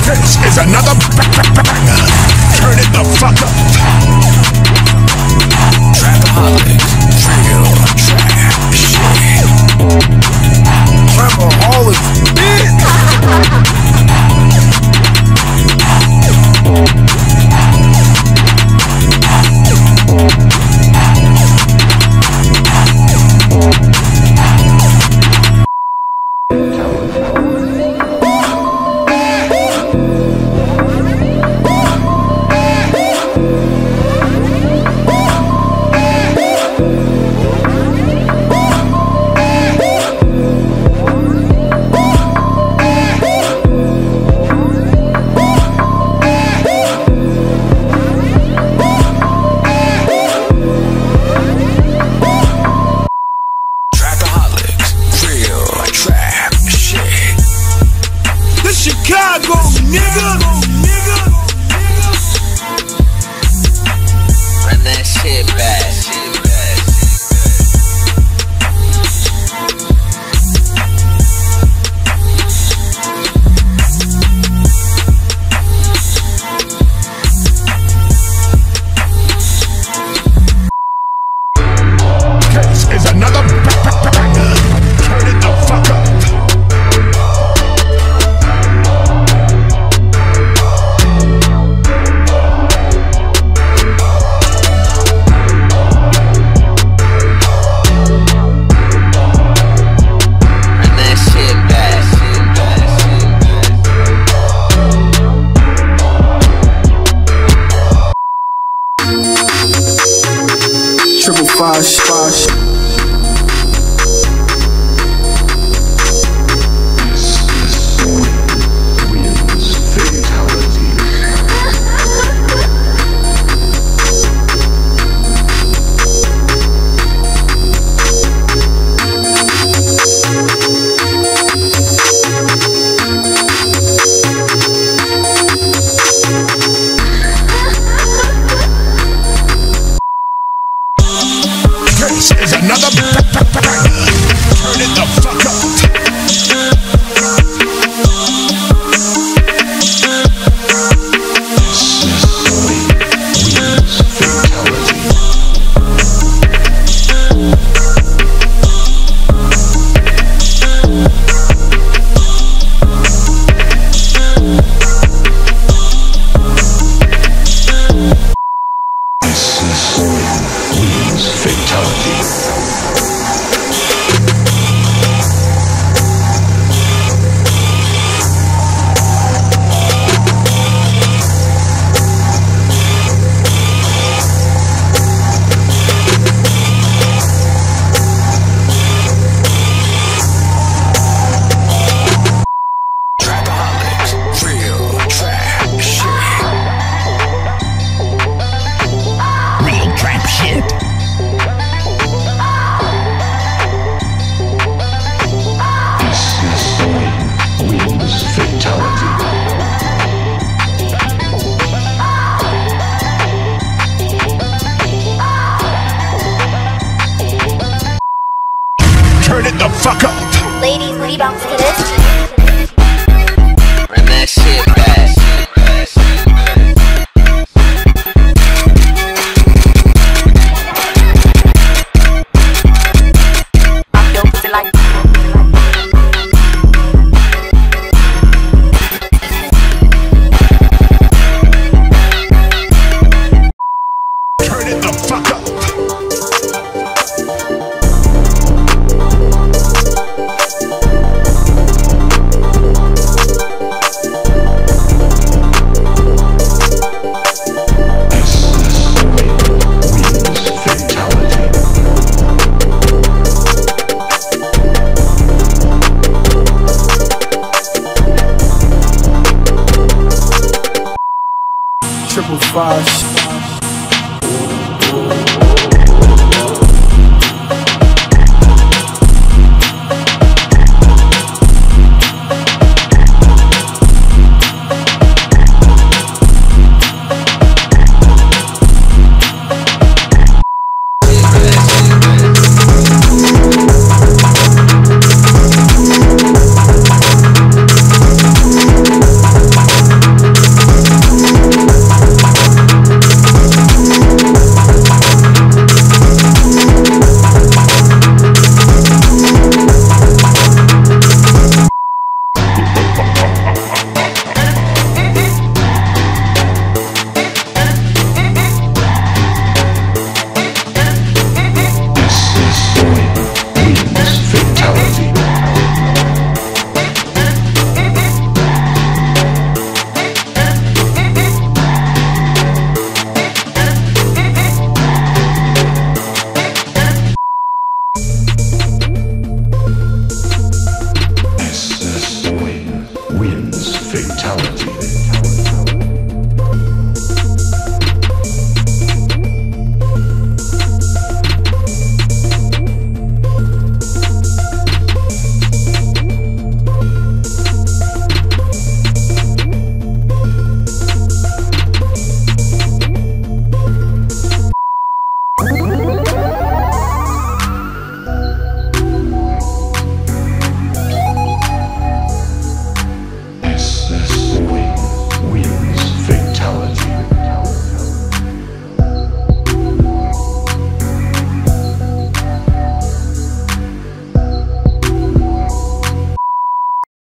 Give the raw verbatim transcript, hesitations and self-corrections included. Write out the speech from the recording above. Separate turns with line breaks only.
This is another banger. Turn it the fuck up. Trapaholic, real trap shit. Trapaholic, bitch. Chicago, nigga, nigga, nigga. Run that shit back. This is another banger. Turn it the fuck up. Triple five, five. This is another banger. Turn it the fuck up. Turn it the fuck up.
Ladies, will you bounce to this?
Run that shit back.
Rock your pussy like
Turn it the fuck up.
Triple five.